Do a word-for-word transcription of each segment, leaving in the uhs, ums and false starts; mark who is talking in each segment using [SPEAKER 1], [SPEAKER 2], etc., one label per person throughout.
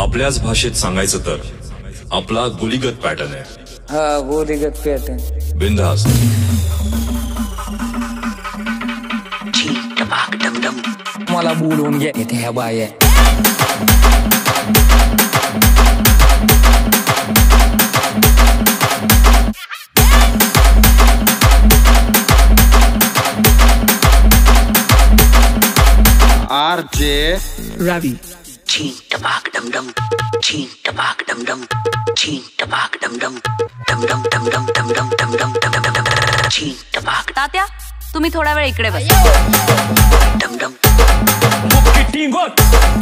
[SPEAKER 1] आपल्याच भाषेत सांगायचं तर आपला गुलीगत पॅटर्न आहे.
[SPEAKER 2] हा गुलीगत पॅटर्न.
[SPEAKER 1] बिंदास.
[SPEAKER 2] मला बोलवून घ्या इथे ह्या बाया.
[SPEAKER 3] RJ
[SPEAKER 4] Ravi.
[SPEAKER 5] Ching tabak dum dum, ching tabak dum dum, ching tabak dum dum, dum dum dum dum dum dum dum dum dum dum dum, ching tabak.
[SPEAKER 6] Tatya तुम्ही थोडा वेळ इकडे बस.
[SPEAKER 5] Dum dum.
[SPEAKER 2] मुक्की टिंगोट.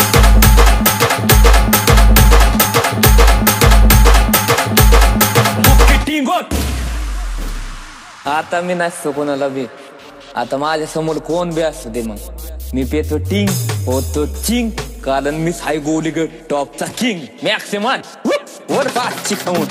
[SPEAKER 2] मुक्की टिंगोट. आता मी नसतो कोणाला बी. आता माझ्या समोर कोण बी असतो दे मग मी पेतो टिंग होतो चिंग. कारण मी हाय गोलीगट टॉपचा किंग. मॅक्सिमम वर पाचची खाऊन.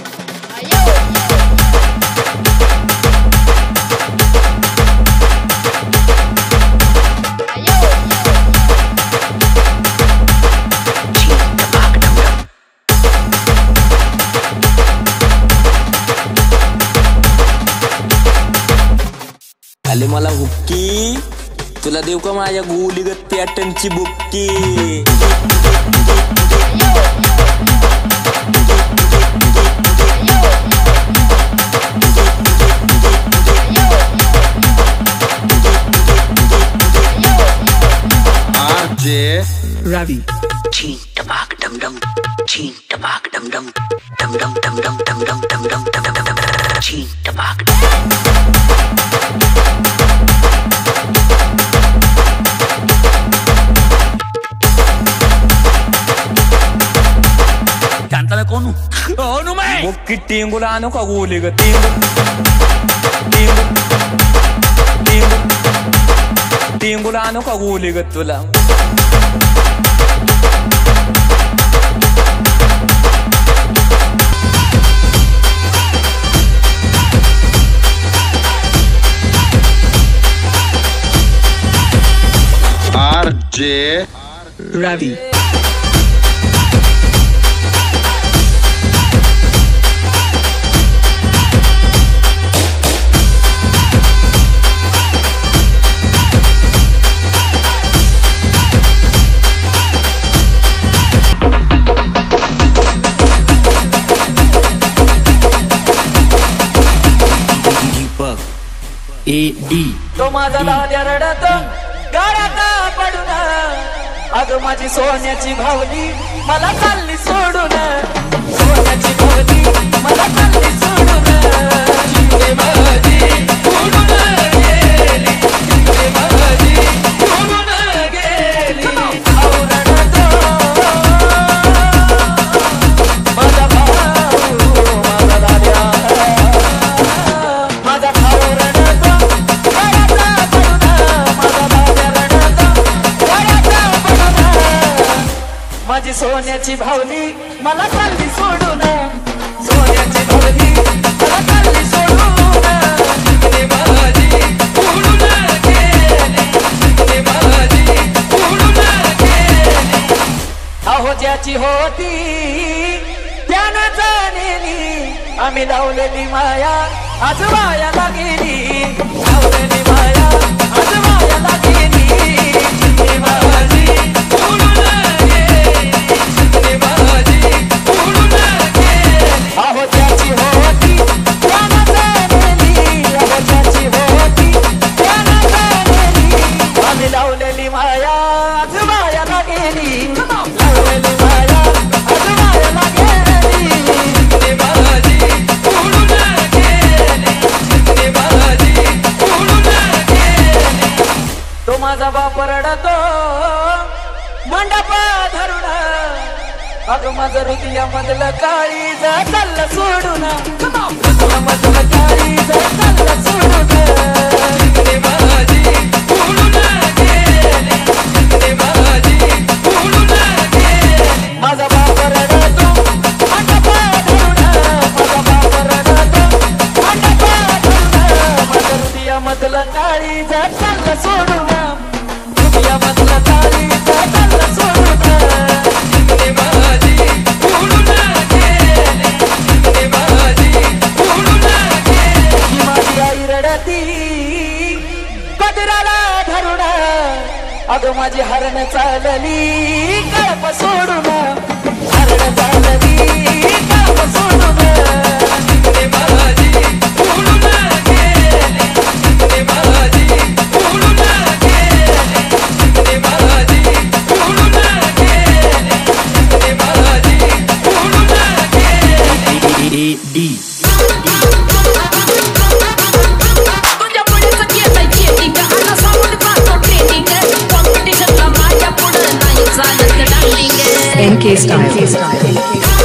[SPEAKER 2] आले मला हुक्की. तुला देऊ का माझ्या गोलीगत पॅटर्नची बुक्की.
[SPEAKER 3] RJ
[SPEAKER 4] Ravi.
[SPEAKER 5] Ching tabak dum dum, ching tabak dum dum, dum dum dum dum dum dum dum dum dum dum dum, ching tabak.
[SPEAKER 2] Cántame con un. Oh, no me. Muki tingo la no kaguliga tingo. Tingo. Tingo. Tingo la no kaguliga tula.
[SPEAKER 3] RJ
[SPEAKER 4] Ravi. A D.
[SPEAKER 2] तो माझा दाद्या रडतो गाड्यात पडून. अगं माझी सोन्याची भावली मला चालली सोडून. सोन्याची भावली मला चालली सोडून. जिवले माझी सोडून गेली. जिवले माझी सोडून गेली. अहो रडतो माझा भाऊ माझा दाद्या. माझा भाऊ रडतो गाड्यात पडून. माझा दाद्या रडतो गाड्यात पडून. माझी सोन्याची भावली मला चालली सोडून. सोन्याची भावली मला चालली सोडून. जिवले माझी सोडून गेली. जिवले माझी सोडून गेली. अहो ज्याची होती त्यानं जाणलेली. आम्ही लावलेली माया आज वायाला गेली. लावलेली माया आज वायाला गेली. जिवले माझी सोडून गेली. जिवले माझी सोडून गेली. अहो ज्याची होती त्यानं जाणलेली. अहो ज्याची होती त्यानं जाणलेली. आम्ही लावलेली माया आज वायाला गेली. लावलेली माया आज वायाला गेली. जिवले माझी सोडून गेली. जिवले माझी सोडून गेली. तो माझा बाप रडतो मंडपा धरून. अगं माझं हृदयामधलं काळीज चाललं सोडून. हृदयामधलं काळीज चाललं सोडून. जिवले माझी सोडून गेली. जिवले माझी सोडून गेली. माझा बाप रडतो मंडपा धरून. माझा बाप रडतो मंडपा धरून. माझं हृदयामधलं काळीज चाललं सोडून. हृदयामधलं काळीज चाललं सोडून. जिवले माझी
[SPEAKER 7] झालली कळप सोडून हरण झालली कळप सोडून तिकडे बाजी उडून गेले तिकडे बाजी उडून गेले तिकडे बाजी उडून गेले तिकडे बाजी उडून गेले D
[SPEAKER 4] N K Style. N K Style.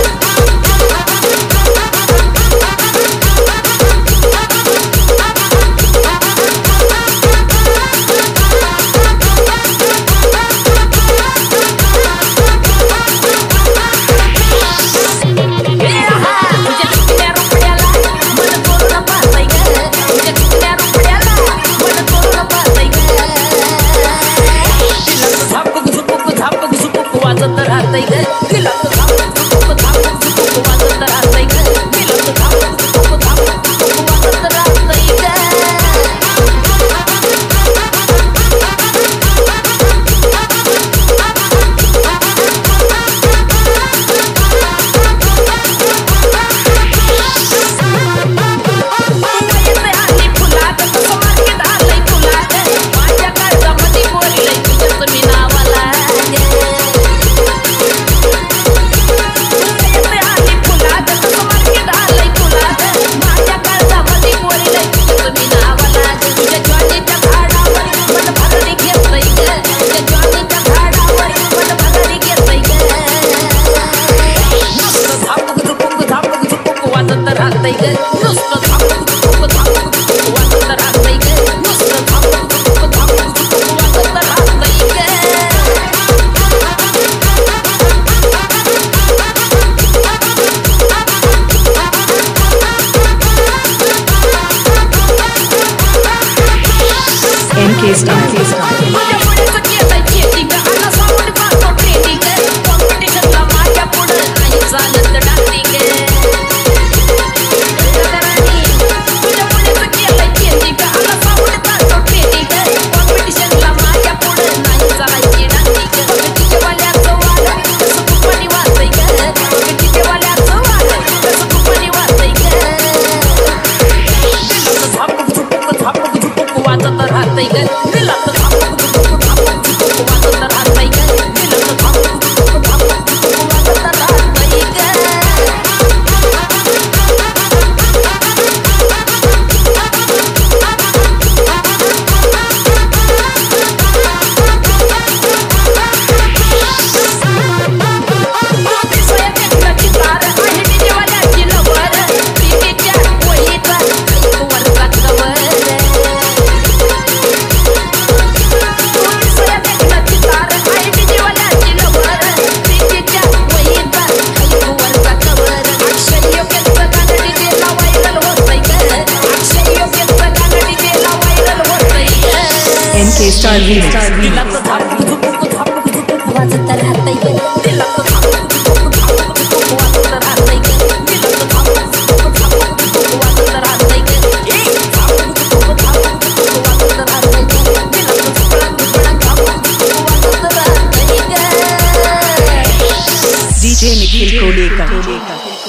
[SPEAKER 4] D J Nikhil Kolekar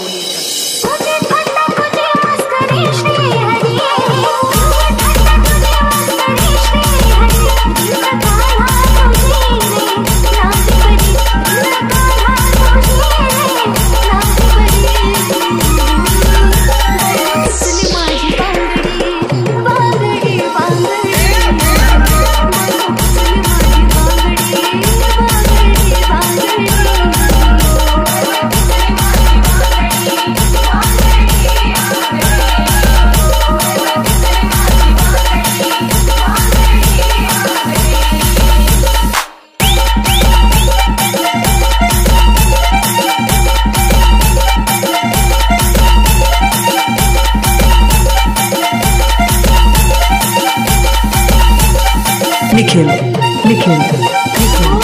[SPEAKER 4] Nikhil Nikhil Nikhil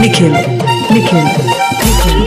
[SPEAKER 4] Nikhil Nikhil Nikhil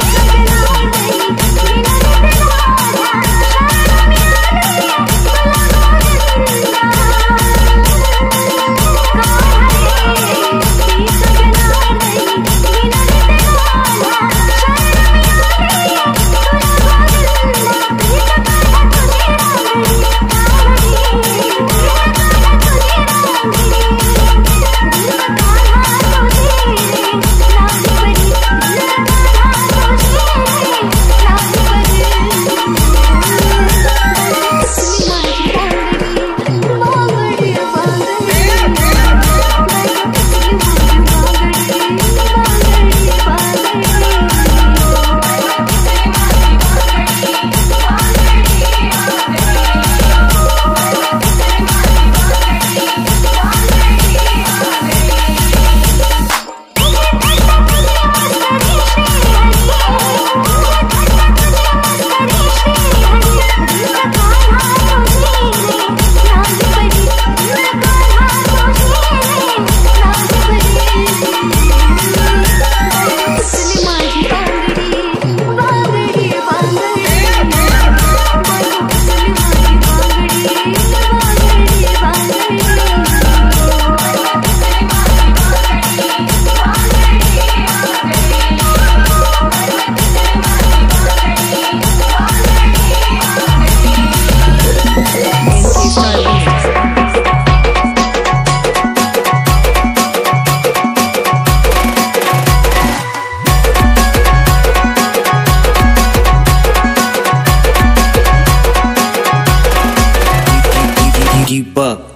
[SPEAKER 8] Deepak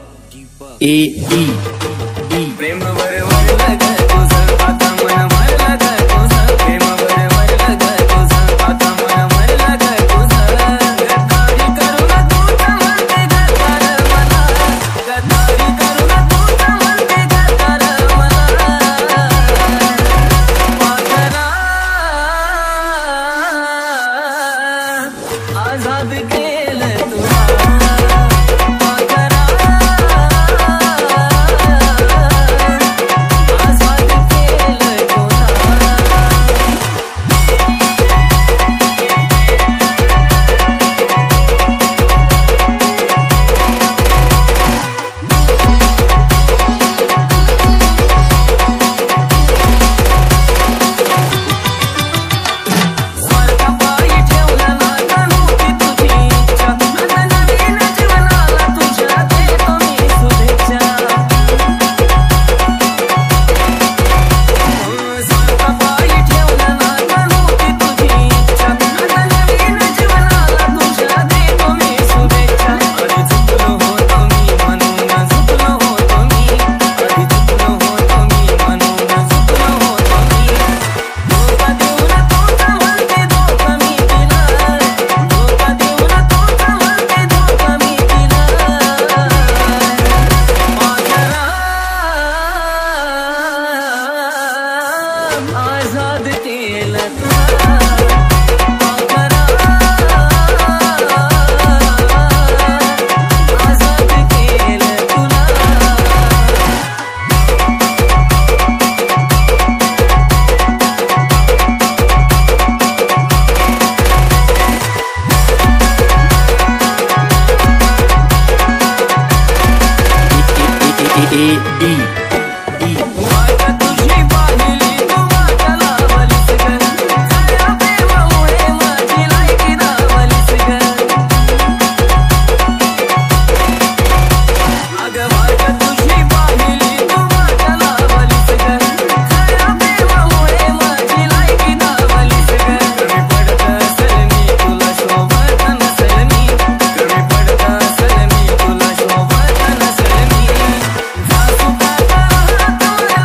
[SPEAKER 8] ए ई
[SPEAKER 7] प्रेम वर वर लग तुझं आता मन मर लग तुझं प्रेम वर वर लग तुझं आता मन मर लग तुझं गद्दारी करून तूच म्हणते गद्दार मला गद्दारी करून तूच म्हणते गद्दार मला पाखरा आजाद केलं तुला आजाद केलं आजाद केलं तुला
[SPEAKER 8] ए डी
[SPEAKER 7] तुला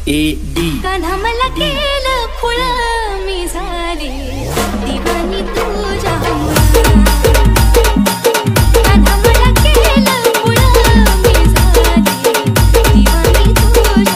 [SPEAKER 8] A D.
[SPEAKER 9] कान्हा मला केलं खुळ मी झाली दिवानी तुझ्या कान्हा मला केलं खुळ मी झाली दिवानी तुझ्या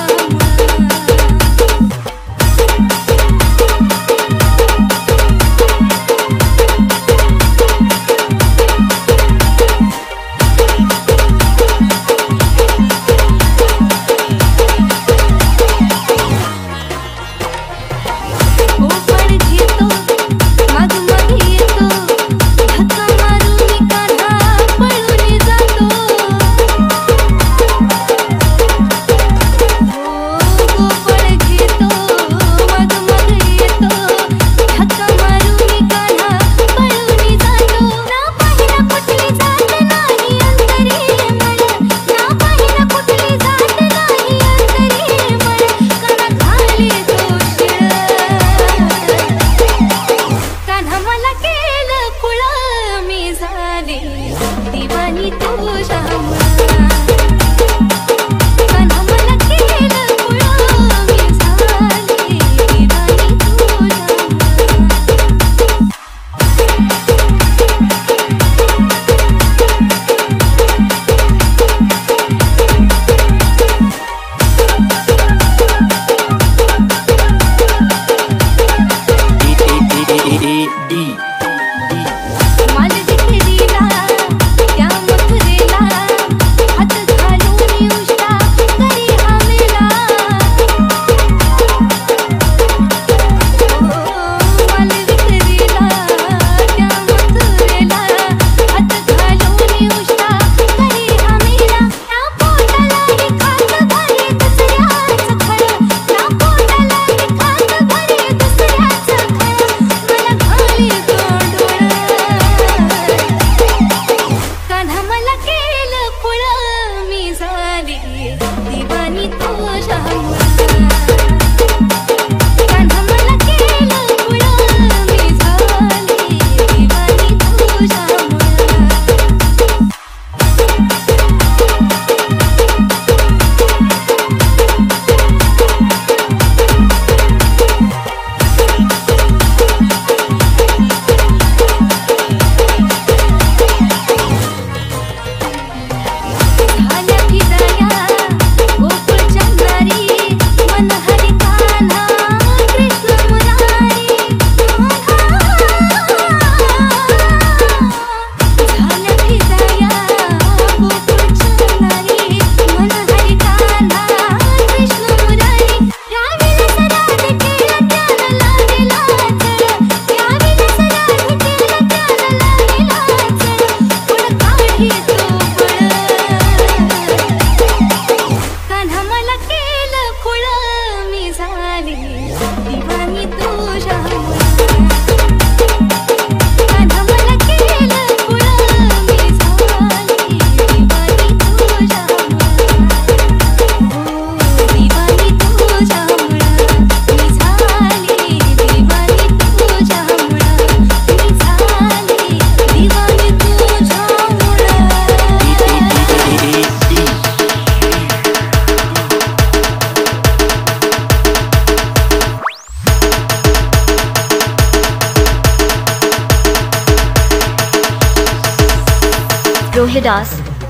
[SPEAKER 6] रोहिदास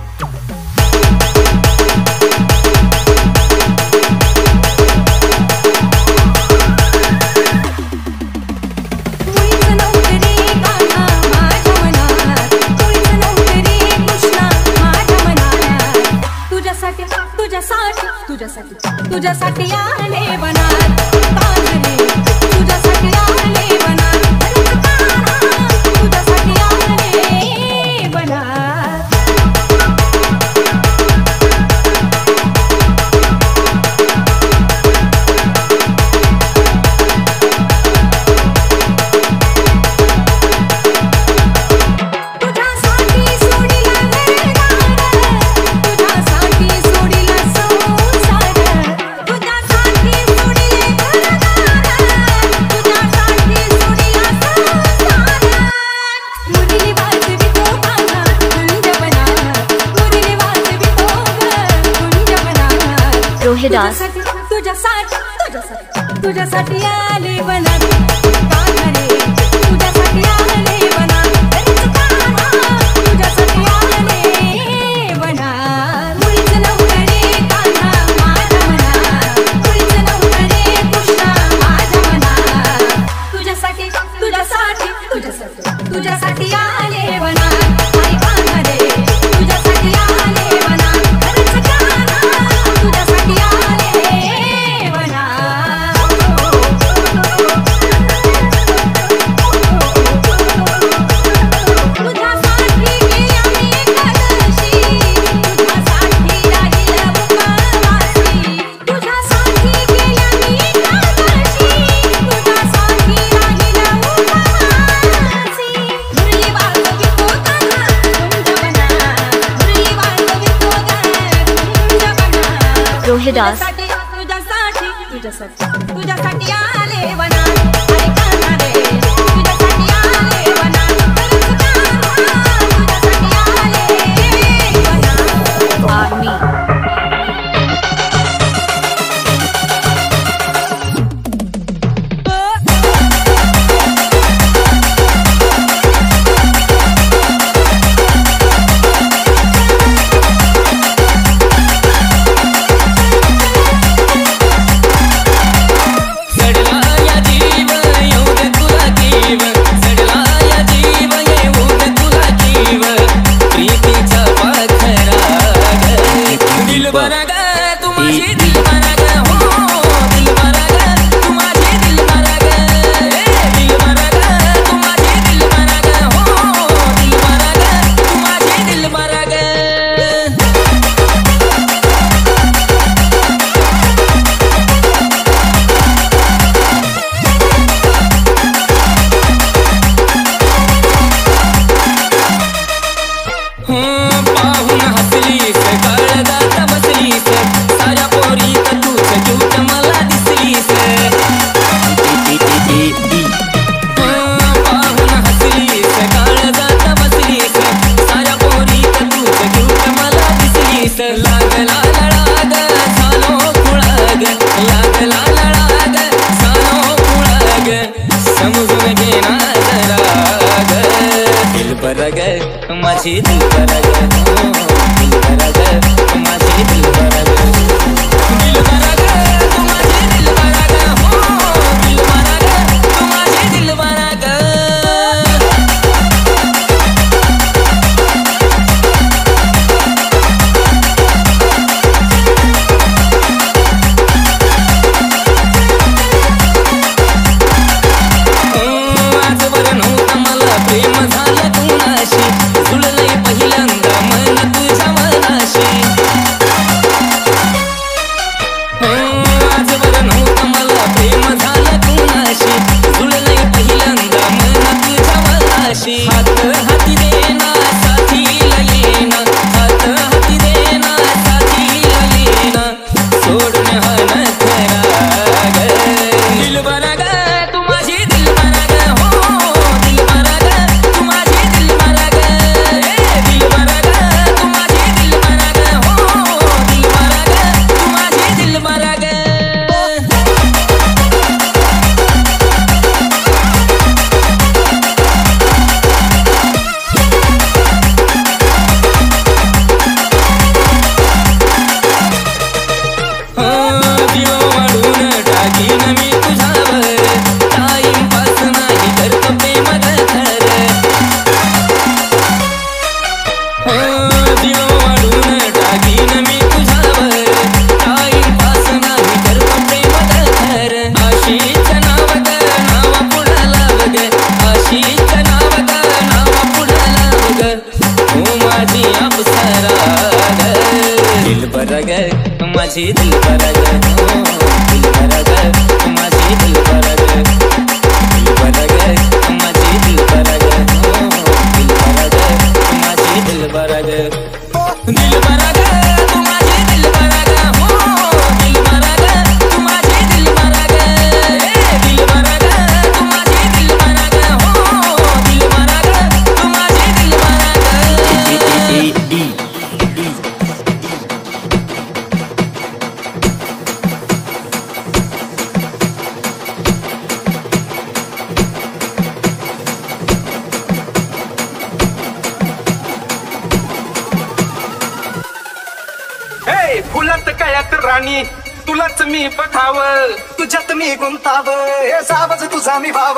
[SPEAKER 9] तुझ्यासाठी तुझ्यासाठी आले बनार तुझ्यासाठी आले बनार तुझ्यासाठी आले बनार रोहिदास तुझ्यासाठी तुझ्यासाठी तुझ्यासाठी आले बनार कान्हा रे तुझ्यासाठी आले बनार तुझ्यासाठी आले बनार मुळीच नव्हतं रे कान्हा माझ्या मनात मुळीच नव्हतं रे कृष्णा माझ्या मनात तुझ्यासाठी तुझ्यासाठी तुझ्यासाठी तुझ्यासाठी आले बनार अरे कान्हा रे तुझ्यासाठी आले बनार खरंच कान्हा तुझ्यासाठी आले बनार तुझ्यासाठी गेल्या मी एकादशी तुझ्यासाठी राहिलं उपवासी तुझ्यासाठी गेल्या मी एकादशी तुझ्यासाठी राहिलं उपवासी मुरली वाजवितो कान्हा तुमच्या मनात मुरली वाजवितो ग तुमच्या मनात
[SPEAKER 6] रोहिदास
[SPEAKER 9] तुझ्यासाठी तुझ्यासाठी तुझ्यासाठी तुझ्यासाठी आले बनार अरे कान्हा रे तुझ्यासाठी आले बनार खरंच कान्हा तुझ्यासाठी आले बनार
[SPEAKER 6] आर्मी
[SPEAKER 7] सडला या जीव येऊ दे तुला जीव सडला या जीव येऊ दे तुला जीव प्रीतीचा पाखरा ग दिलबरा ग तू माझी दिलबरा ग हो दिलबरा ग तू माझी दिलबरा ग ए दिलबरा ग तू माझी दिलबरा ग हो दिलबरा ग तू माझी दिलबरा ग पाहून हसलीस काळजात बसलीस साऱ्या पोरीत तूच क्यूट मला दिसलीस पाहून हसलीस काळजात बसलीस साऱ्या पोरीत तूच क्यूट मला दिसलीस लागला लळाग झालो खुळाग लागला लळाग झालो खुळाग समजून घे ना जरा ग दिलबरा ग माझी दिलबरा ग दिलबरा ग माझी दिलबरा ग दिलबरा ग तू माझी दिलबरा ग हो दिलबरा ग तू माझी दिलबरा ग आजवर नव्हतं मला प्रेम झालं कुणाशी जुळलंय पहिल्यांदा मन तुझ्या मनाशी आजवर नव्हतं मला प्रेम झालं कुणाशी जुळलंय पहिल्यांदा मन तुझ्या मनाशी हात हाती देना साथीला येना हात हाती देना साथीला येना सोडून हा नखरा ग दिलबरा ग तू माझी दिलबरा ग हो दिलबरा ग तू माझी दिलबरा ग ए दिलबरा ग तू माझी दिलबरा ग हो दिलबरा ग तू माझी दिलबरा ग जीव वाढून टाकीन मी तुझ्यावर टाईमपास नाही करतो प्रेम खर जीव वाढून टाकीन मी तुझ्यावर टाईमपास नाही करतो प्रेम खर आशीचं नाव ग नाव पुढं लाव ग आशीचं नाव ग नाव पुढं लाव ग तू माझी अप्सरा ग दिलबरा ग माझी दिलबरा ग हो दिलबरा ग माझी दिलबरा ग दिलबरा ग माझी दिलबरा ग हो दिलबरा ग माझी दिलबरा ग दिलबरा ग तू माझी दिलबरा ग हो दिलबरा ग तू माझी दिलबरा ग ए दिलबरा ग तू माझी दिलबरा ग हो दिलबरा ग तू माझी दिलबरा ग हे फुलात कायात राणी तुलाच मी बघाव तुझ्यात मी गुंताव हे सावज तुझा मी भाव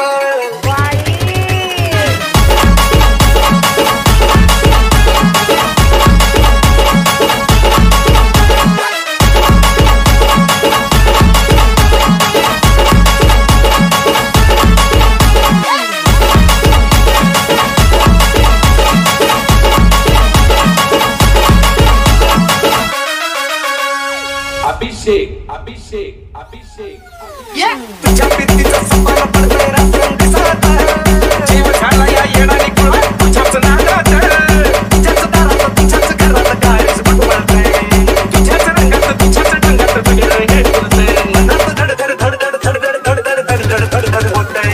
[SPEAKER 10] अभिषेक अभिषेक अभिषेक
[SPEAKER 7] तुझ्या पित्तीचा सुपारा पडतोय रात्रंग दिसत जीव झाला या येणारी कुळा तुझ्याच नादात तुझ्याच दारात तुझ्याच घरात काळीच बघवतय तुझ्याच रंगात तुझ्याच ढंगात वेगळं हे तुझं मनात धड धड धड धड धड धड धड धड धड धड धड धड होतय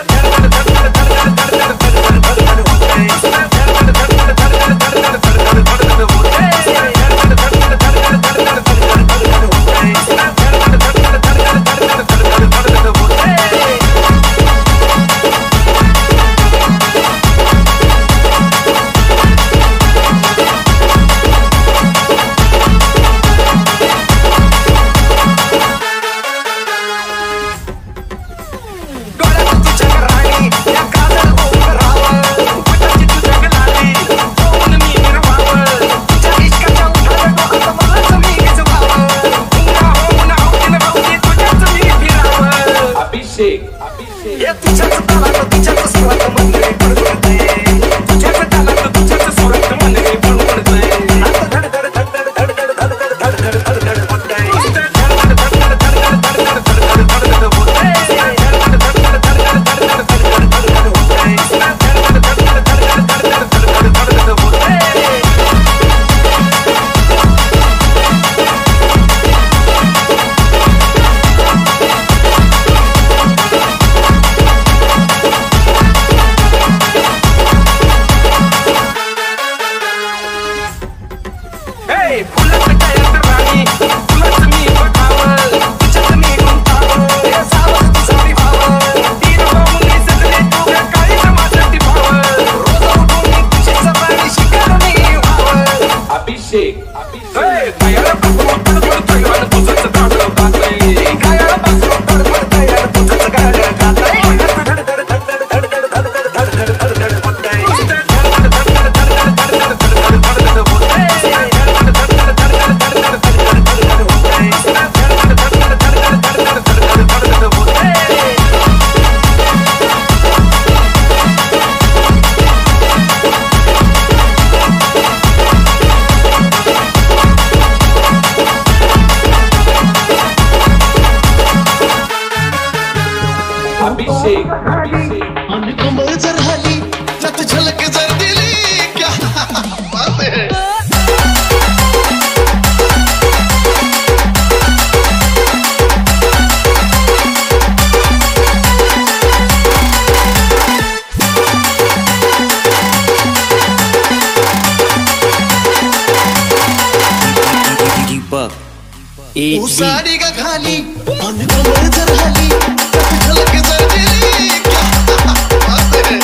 [SPEAKER 11] साड़ी का खाली मन कमर जर हली झलक जर दिली क्या बात है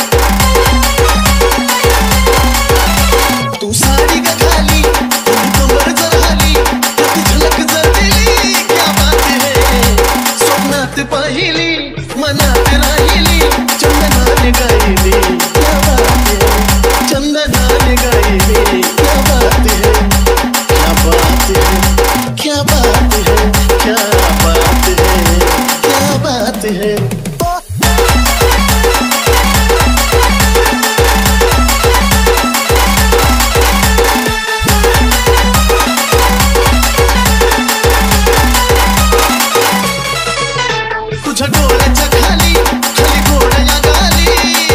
[SPEAKER 11] तू साड़ी का खाली मन कमर जर हली झलक जर दिली क्या बात है स्वप्नात पाहिली मनात राहिली चंदनाने गायली क्या बात है चंदनाने गायली क्या बात है क्या बात है क्या बात है क्या बात है क्या बात है तुझ्या डोळ्याच्या खाली खाली घोड्या गाली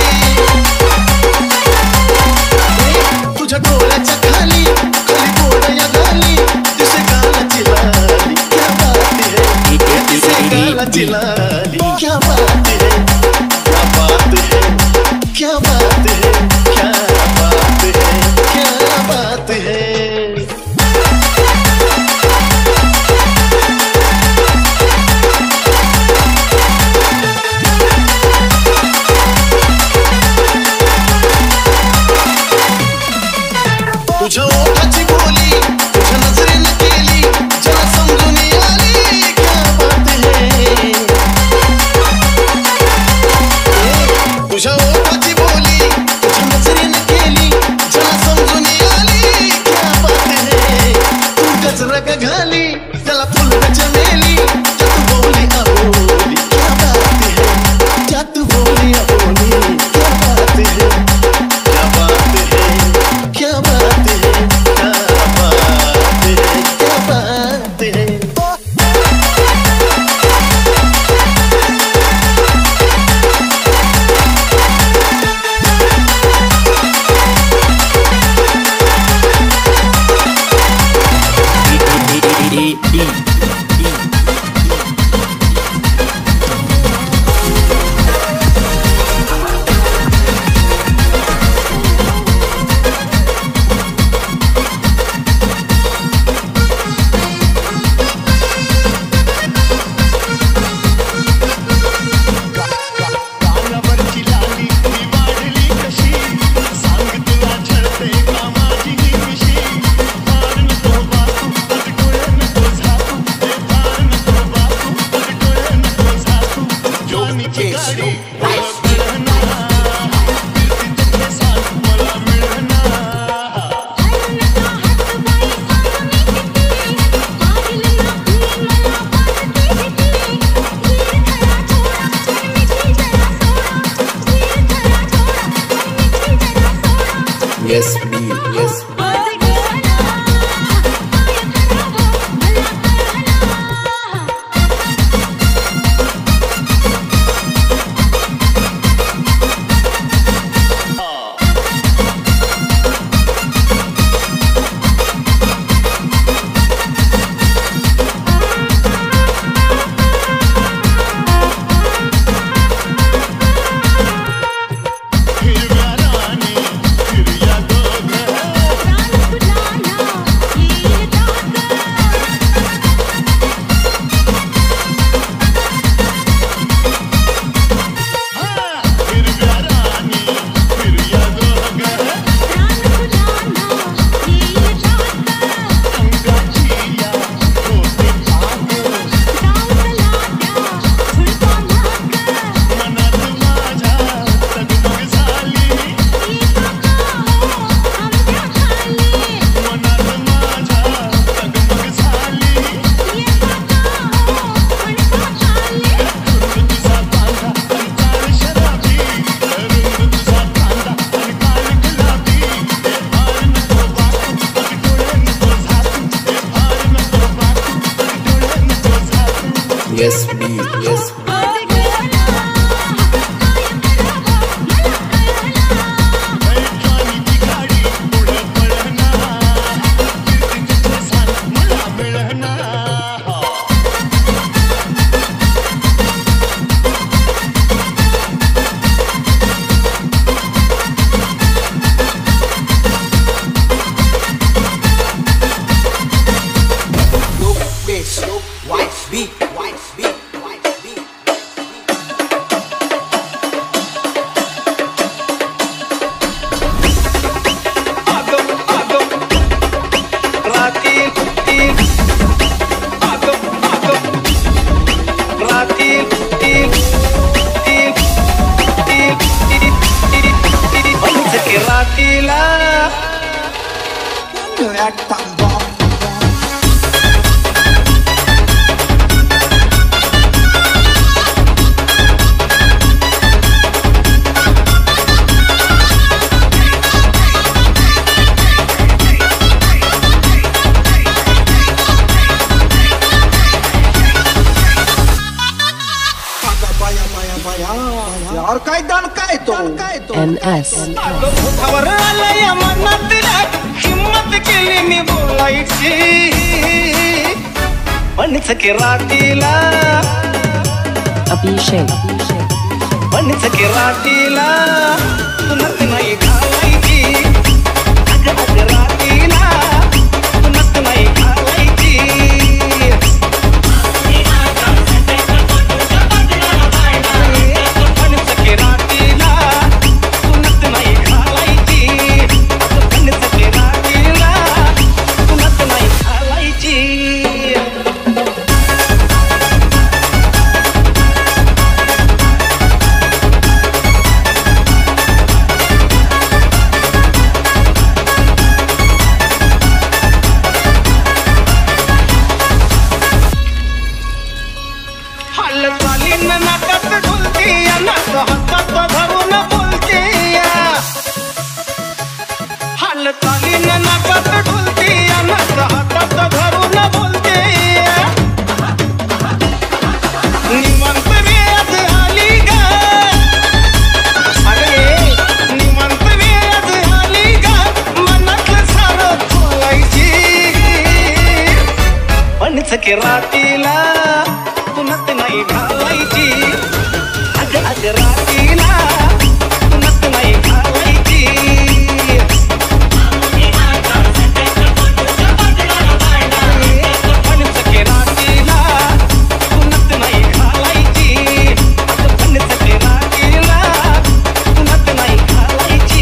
[SPEAKER 11] तुझ्या डोळ्याच्या खाली खाली घोड्या गाली दिसे गालाची लाली क्या बात है दिसे गालाची लाली क्या बात है क्या बात है क्या बात है क्या बात है क्या बात है तुझ्या ओठाची बोली तुझ्या नजरेनं केली गजरा का घाली त्याला फुल चमेली जात बोली अबोली क्या बात है जात बोली अबोली क्या बात है क्या बात है क्या बात है क्या बात है क्या बात है
[SPEAKER 12] Yes, me, yes. Yes, me, yes.
[SPEAKER 4] N S
[SPEAKER 7] हिम्मत केली मी बोलायची म्हणच की रातीला
[SPEAKER 4] Abhishek
[SPEAKER 7] म्हणच की रातीला तुनत नाही घालायची अग अग रातीला तुनत नाही घालायची म्हणच की रातीला तुनत नाही घालायची म्हणच की रातीला तुनत नाही घालायची
[SPEAKER 11] सके रातीला तू नत नाही घालायची अग अग रातीला तू नत नाही घालायची पण सके रातीला तू नत नाही घालायची अग पण सके रातीला तू नत नाही घालायची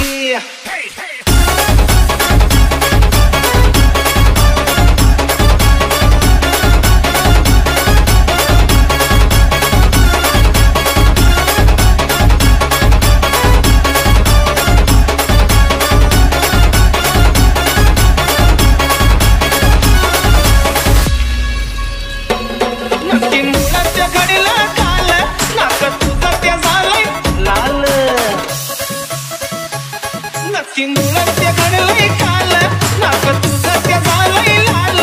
[SPEAKER 11] नक्की मुलाच्या घडीला काल नाक तुझं त्या झालंय लाल नक्की मुलाच्या घडीला काल नाक तुझं त्या झालंय लाल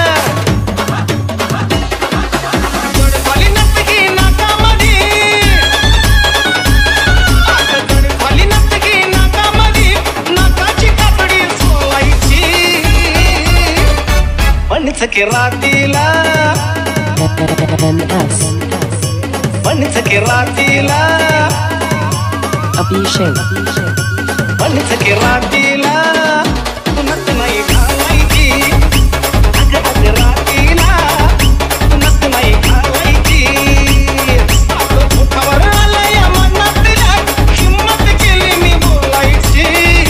[SPEAKER 11] गड झाली नसकी नाकामध्ये गड झाली नसकी नाकामध्ये नाकाची कातडी सोलायची पण सके रातीला
[SPEAKER 4] N S
[SPEAKER 11] पण सके रातीला
[SPEAKER 4] Abhishek
[SPEAKER 11] पण सके रातीला तू नत नाही घालायची अग अग रातीला तू नत नाही घालायची आपलं पोटावर आलंय मनातल्या हिम्मत केली मी बोलायची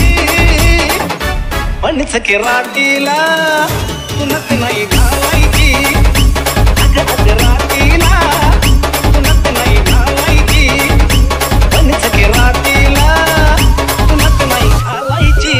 [SPEAKER 11] पण सके रातीला तू नत नाही घालायची अग अग रातीला तू नत नाही घालायची पण सके रातीला तू नत नाही घालायची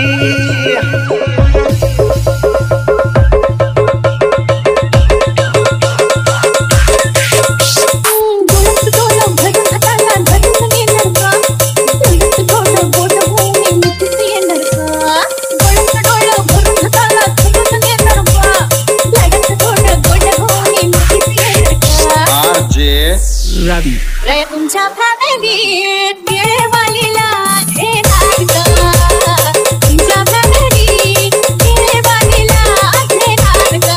[SPEAKER 3] Ravi.
[SPEAKER 9] रे तुमच्या फॅमिलीत वेळेवालीला घेणार का तुमच्या फॅमिलीत वेळेवालीला घेणार का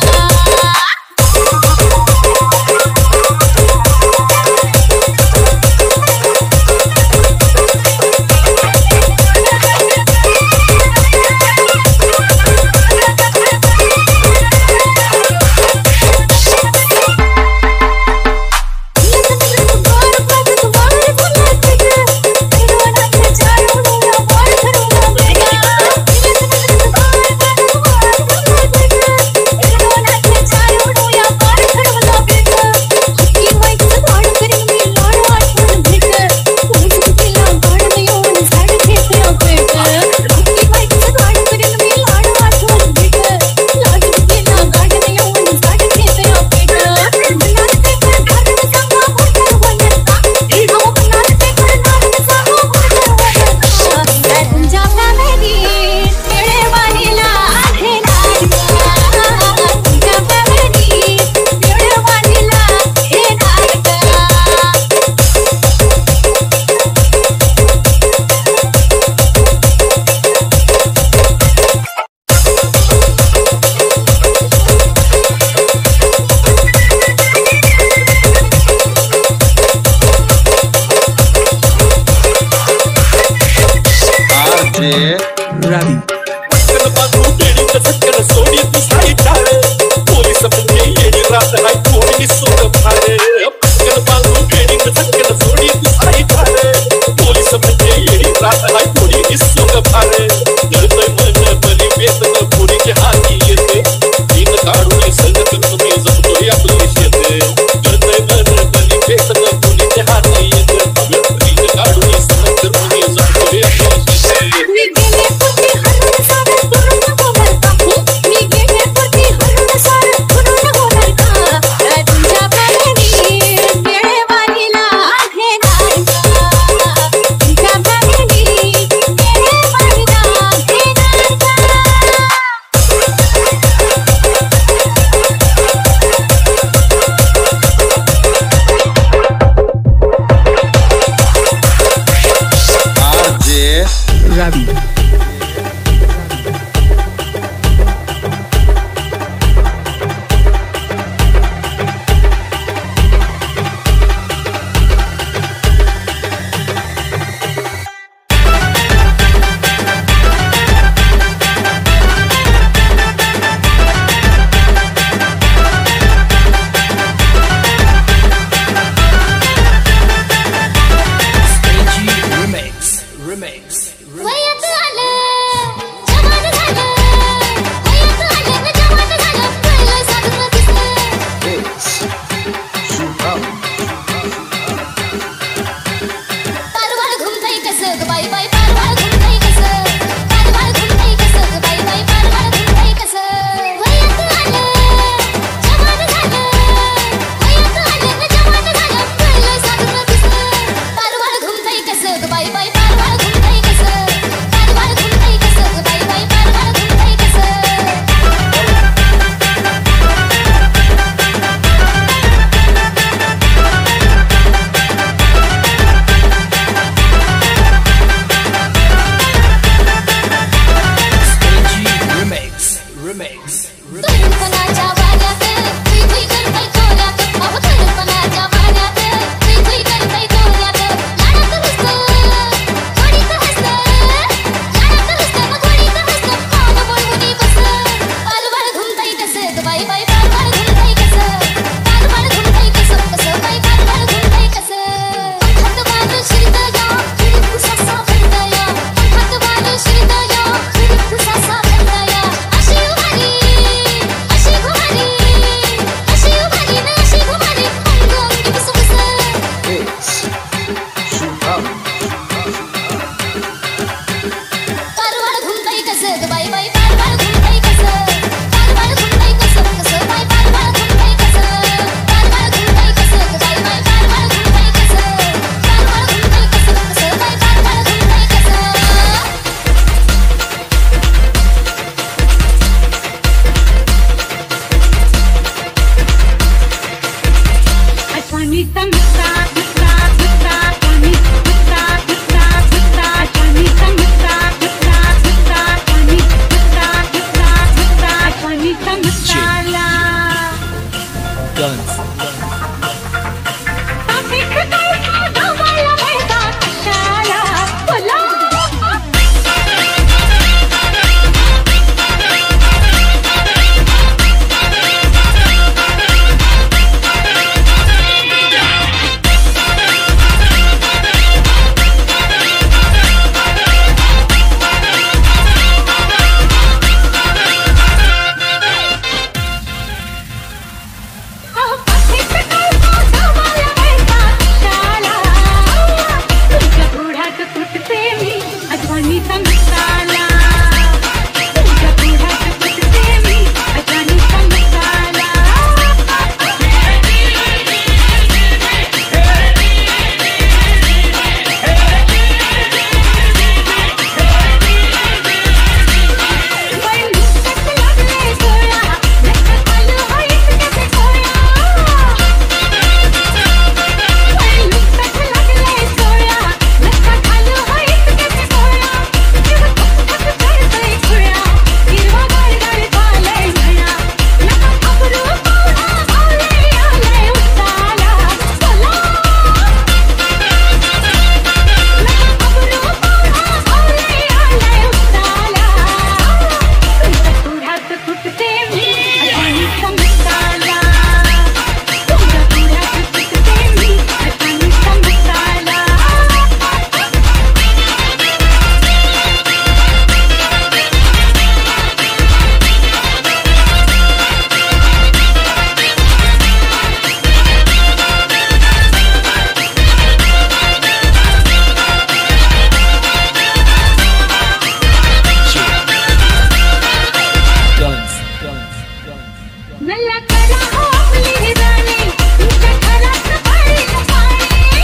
[SPEAKER 9] मला करा हो आपली राणी तुमच्या घरात पाणी पाणी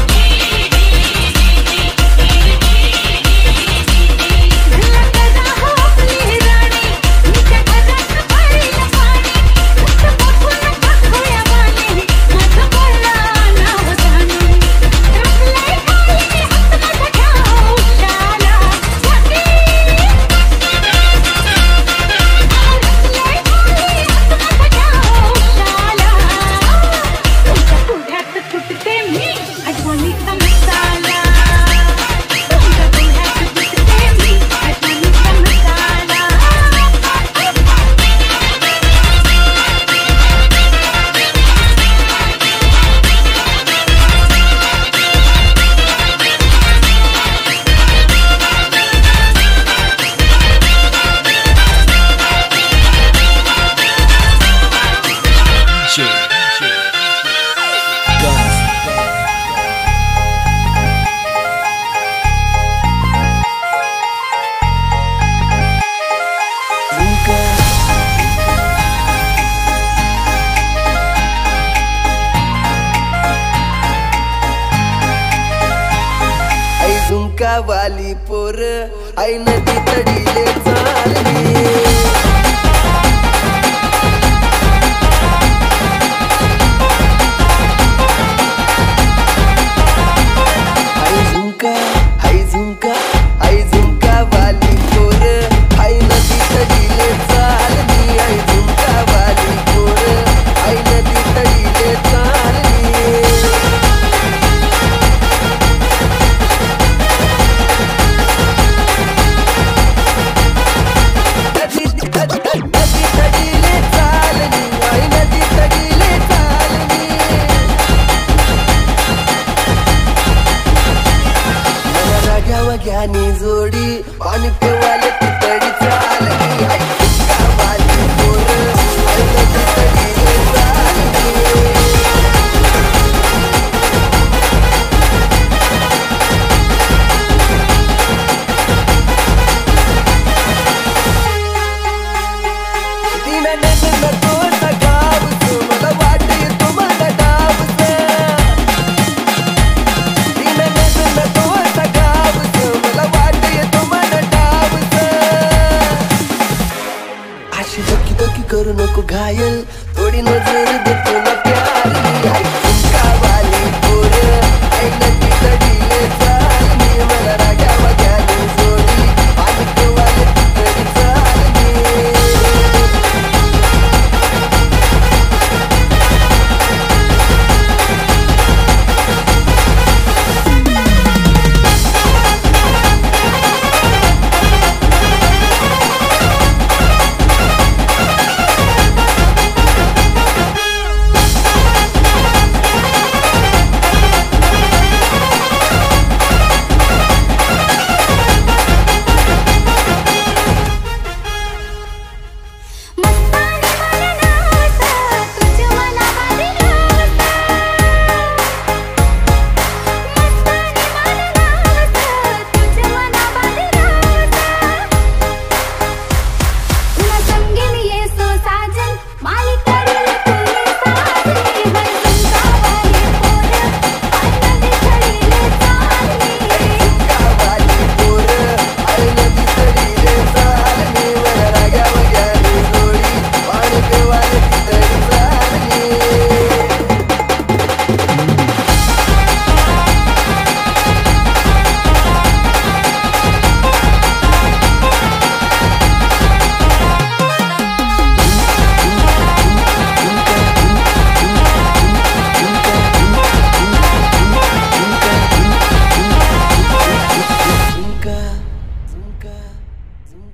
[SPEAKER 9] मला करा हो आपली राणी तुमच्या घरात पाणी पाणी तुमचं बघून बघूया बाणी माझं बोला नाव जाणून रमलंय खाली हात माझा घ्या उशाला जाती कुठते मी आठवणीचा मसाला तुमच्या पुढ्यात कुठते मी आठवणीचा मसाला
[SPEAKER 11] आई झुमका वाली पोर आई नदी तडीले चालली आई झुमका आई झुमका आई झुमका वाली पोर आई नदी तडीले चालली आई झुमका वाली पोर आई नदी तडीले चालली ज्ञानी जोडी पाणी पिवाले तितडी चालली आई झुमका वाली पोर आई नदी तडीले चालली तिने नेमलं तोचा गावच मला वाटे तुम्हाला डावच तिने नेमलं तोचा गावच मला वाटे तुम्हाला डावच अशी बकी बकी करू नको घायल थोडी नजर देतो ना प्यारी आई